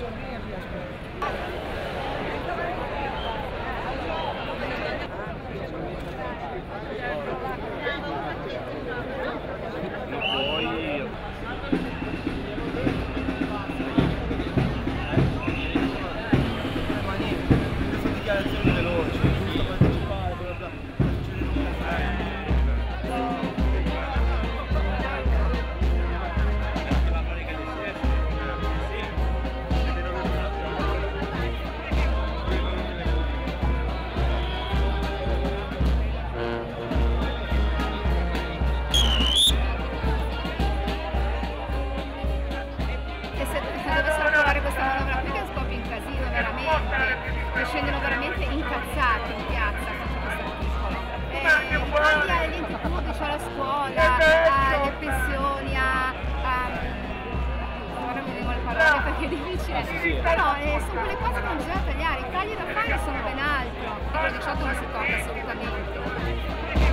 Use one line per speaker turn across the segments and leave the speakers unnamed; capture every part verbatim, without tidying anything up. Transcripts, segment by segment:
Scendono veramente incazzati in piazza su questo articolo. Eh, tagli agli enti pubblici, alla scuola, alle pensioni, a, a ora mi vengono le parole perché è difficile, però eh, sono quelle cose che non bisogna tagliare, i tagli da fare sono ben altro, l'articolo diciotto non si tocca assolutamente.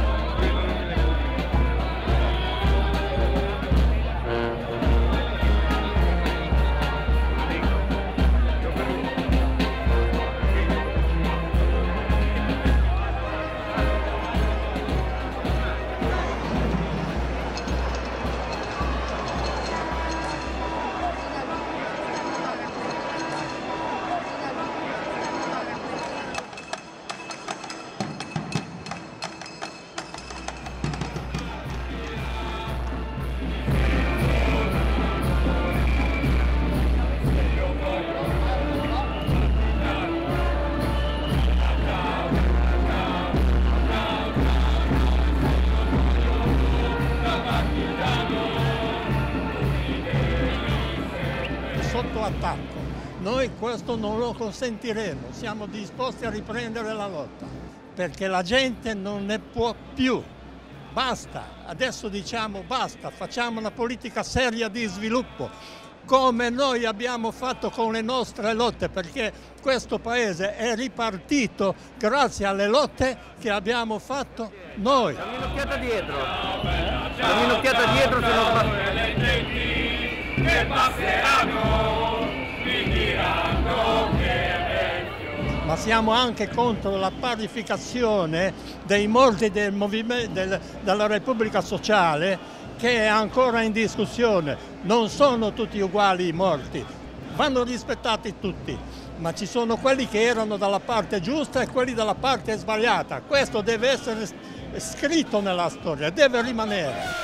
Sotto attacco. Noi questo non lo consentiremo, siamo disposti a riprendere la lotta, perché la gente non ne può più. Basta, adesso diciamo basta, facciamo una politica seria di sviluppo, come noi abbiamo fatto con le nostre lotte, perché questo paese è ripartito grazie alle lotte che abbiamo fatto noi.
Dammi un'occhiata dietro, dammi un'occhiata dietro se non che passeranno, mi diranno che è vecchio.
Ma siamo anche contro la parificazione dei morti del movimento del, della Repubblica Sociale, che è ancora in discussione. Non sono tutti uguali i morti, vanno rispettati tutti, ma ci sono quelli che erano dalla parte giusta e quelli dalla parte sbagliata. Questo deve essere scritto nella storia, deve rimanere.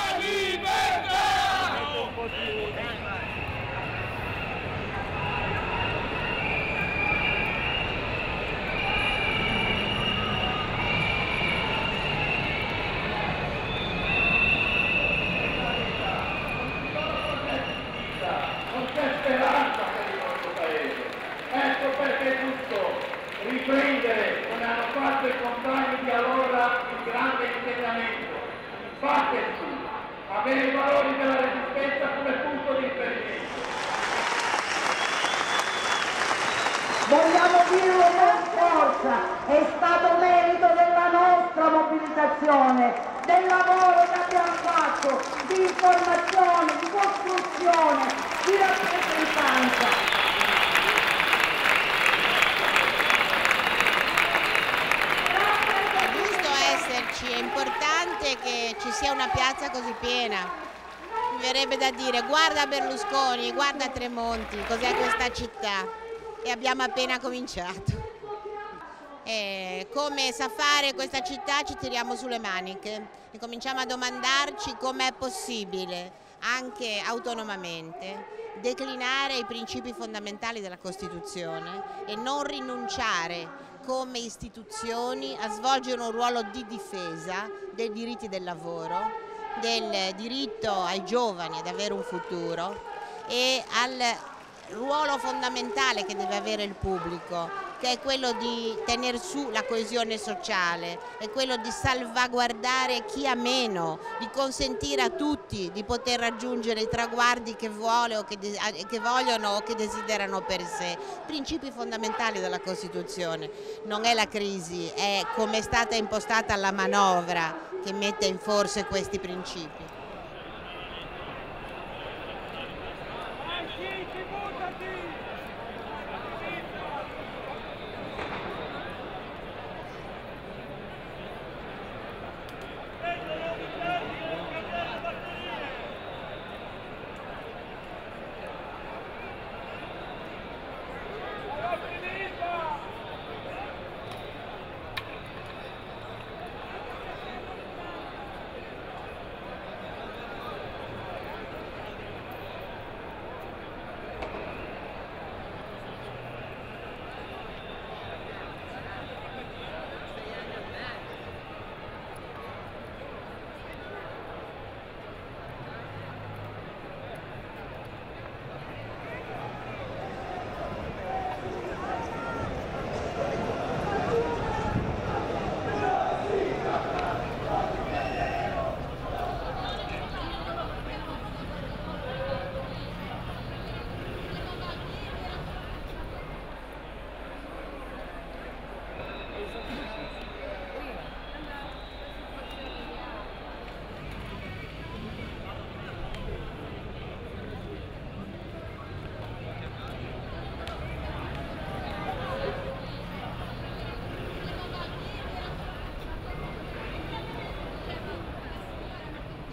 Riprendere, come hanno fatto i compagni di allora, il grande insegnamento, batterci, avere i valori della resistenza come punto di riferimento.
Vogliamo dirlo con forza, è stato merito della nostra mobilitazione, del lavoro che abbiamo fatto, di informazione, di costruzione, di rappresentanza.
È importante che ci sia una piazza così piena. Mi verrebbe da dire: guarda Berlusconi, guarda Tremonti, cos'è questa città? E abbiamo appena cominciato. E come sa fare questa città ci tiriamo sulle maniche e cominciamo a domandarci com'è possibile, anche autonomamente, declinare i principi fondamentali della Costituzione e non rinunciare come istituzioni a svolgere un ruolo di difesa dei diritti del lavoro, del diritto ai giovani ad avere un futuro e al ruolo fondamentale che deve avere il pubblico, che è quello di tenere su la coesione sociale, è quello di salvaguardare chi ha meno, di consentire a tutti di poter raggiungere i traguardi che, vuole o che, che vogliono o che desiderano per sé. Principi fondamentali della Costituzione. Non è la crisi, è come è stata impostata la manovra che mette in forse questi principi.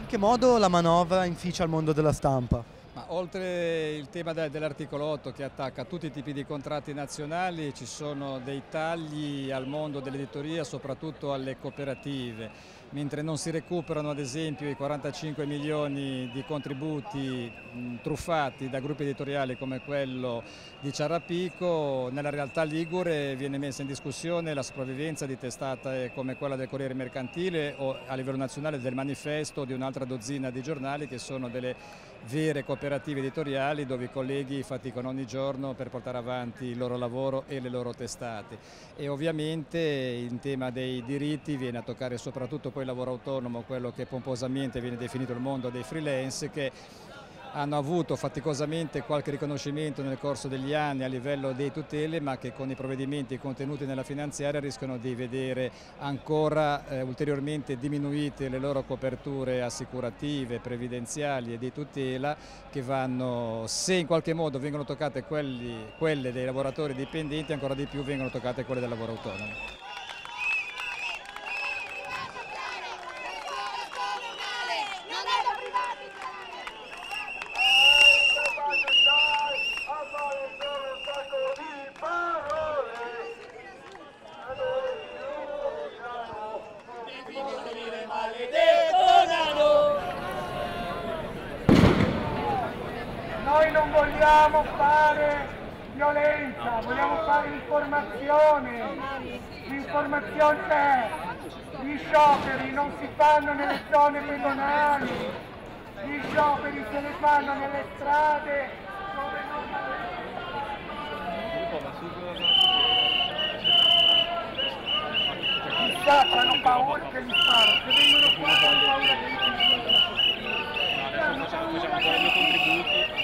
che modo la manovra inficia il mondo della stampa?
Ma oltre il tema de- dell'articolo otto che attacca tutti i tipi di contratti nazionali, ci sono dei tagli al mondo dell'editoria, soprattutto alle cooperative, mentre non si recuperano ad esempio i quarantacinque milioni di contributi mh, truffati da gruppi editoriali come quello di Ciarrapico. Nella realtà ligure viene messa in discussione la sopravvivenza di testate come quella del Corriere Mercantile o a livello nazionale del Manifesto o di un'altra dozzina di giornali che sono delle vere cooperative editoriali dove i colleghi faticano ogni giorno per portare avanti il loro lavoro e le loro testate. E ovviamente in tema dei diritti viene a toccare soprattutto poi il lavoro autonomo, quello che pomposamente viene definito il mondo dei freelance, che hanno avuto faticosamente qualche riconoscimento nel corso degli anni a livello dei tutele, ma che con i provvedimenti contenuti nella finanziaria rischiano di vedere ancora eh, ulteriormente diminuite le loro coperture assicurative, previdenziali e di tutela, che vanno, se in qualche modo vengono toccate quelli, quelle dei lavoratori dipendenti, ancora di più vengono toccate quelle del lavoro autonomo.
Noi non vogliamo fare violenza, vogliamo fare informazione. L'informazione è: gli scioperi non si fanno nelle zone pedonali, gli scioperi se ne fanno nelle strade dove non... Chissà, hanno paura che li sparo, se vengono qua hanno paura che li sparo.
Facciamo ancora i miei contributi.